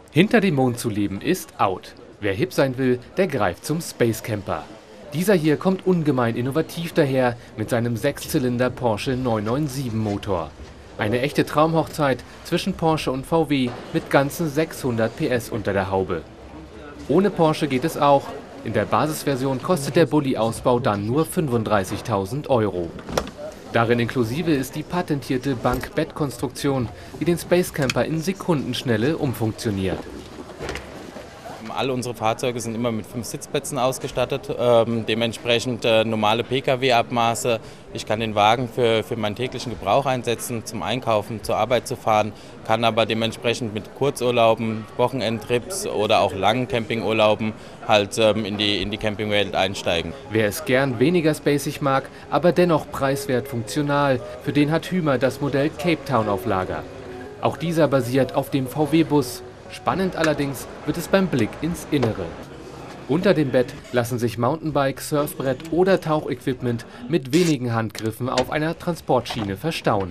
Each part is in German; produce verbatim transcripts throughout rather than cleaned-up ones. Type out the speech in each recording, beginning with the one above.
Hinter dem Mond zu leben ist out. Wer hip sein will, der greift zum Space Camper. Dieser hier kommt ungemein innovativ daher mit seinem Sechszylinder Porsche neunhundertsiebenundneunzig Motor. Eine echte Traumhochzeit zwischen Porsche und V W mit ganzen sechshundert P S unter der Haube. Ohne Porsche geht es auch. In der Basisversion kostet der Bulli-Ausbau dann nur fünfunddreißigtausend Euro. Darin inklusive ist die patentierte Bank-Bett-Konstruktion, die den Space Camper in Sekundenschnelle umfunktioniert. Alle unsere Fahrzeuge sind immer mit fünf Sitzplätzen ausgestattet, ähm, dementsprechend äh, normale P K W-Abmaße. Ich kann den Wagen für, für meinen täglichen Gebrauch einsetzen, zum Einkaufen, zur Arbeit zu fahren, kann aber dementsprechend mit Kurzurlauben, Wochenendtrips oder auch langen Campingurlauben halt ähm, in die, in die Campingwelt einsteigen. Wer es gern weniger spacig mag, aber dennoch preiswert funktional, für den hat Hymer das Modell Cape Town auf Lager. Auch dieser basiert auf dem V W-Bus. Spannend allerdings wird es beim Blick ins Innere. Unter dem Bett lassen sich Mountainbike, Surfbrett oder Tauchequipment mit wenigen Handgriffen auf einer Transportschiene verstauen.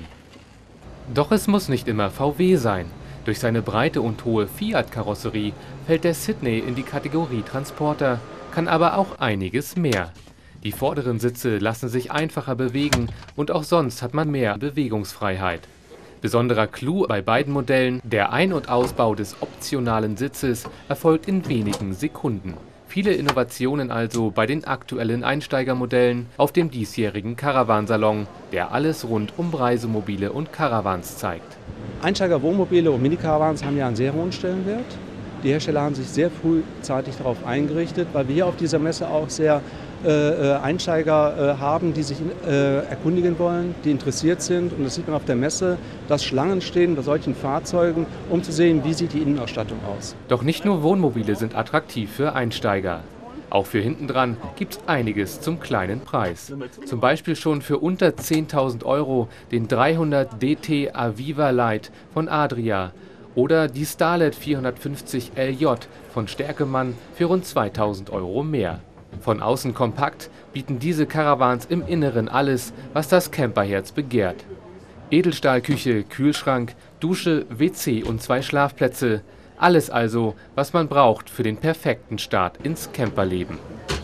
Doch es muss nicht immer V W sein. Durch seine breite und hohe Fiat-Karosserie fällt der Sydney in die Kategorie Transporter, kann aber auch einiges mehr. Die vorderen Sitze lassen sich einfacher bewegen und auch sonst hat man mehr Bewegungsfreiheit. Besonderer Clou bei beiden Modellen: der Ein- und Ausbau des optionalen Sitzes erfolgt in wenigen Sekunden. Viele Innovationen also bei den aktuellen Einsteigermodellen auf dem diesjährigen Caravansalon, der alles rund um Reisemobile und Caravans zeigt. Einsteigerwohnmobile und Mini-Caravans haben ja einen sehr hohen Stellenwert. Die Hersteller haben sich sehr frühzeitig darauf eingerichtet, weil wir hier auf dieser Messe auch sehr äh, Einsteiger äh, haben, die sich äh, erkundigen wollen, die interessiert sind. Und das sieht man auf der Messe, dass Schlangen stehen bei solchen Fahrzeugen, um zu sehen, wie sieht die Innenausstattung aus. Doch nicht nur Wohnmobile sind attraktiv für Einsteiger. Auch für hintendran gibt es einiges zum kleinen Preis. Zum Beispiel schon für unter zehntausend Euro den dreihundert D T Aviva Light von Adria oder die Starlet vierhundertfünfzig L J von Stärkemann für rund zweitausend Euro mehr. Von außen kompakt bieten diese Caravans im Inneren alles, was das Camperherz begehrt. Edelstahlküche, Kühlschrank, Dusche, W C und zwei Schlafplätze. Alles also, was man braucht für den perfekten Start ins Camperleben.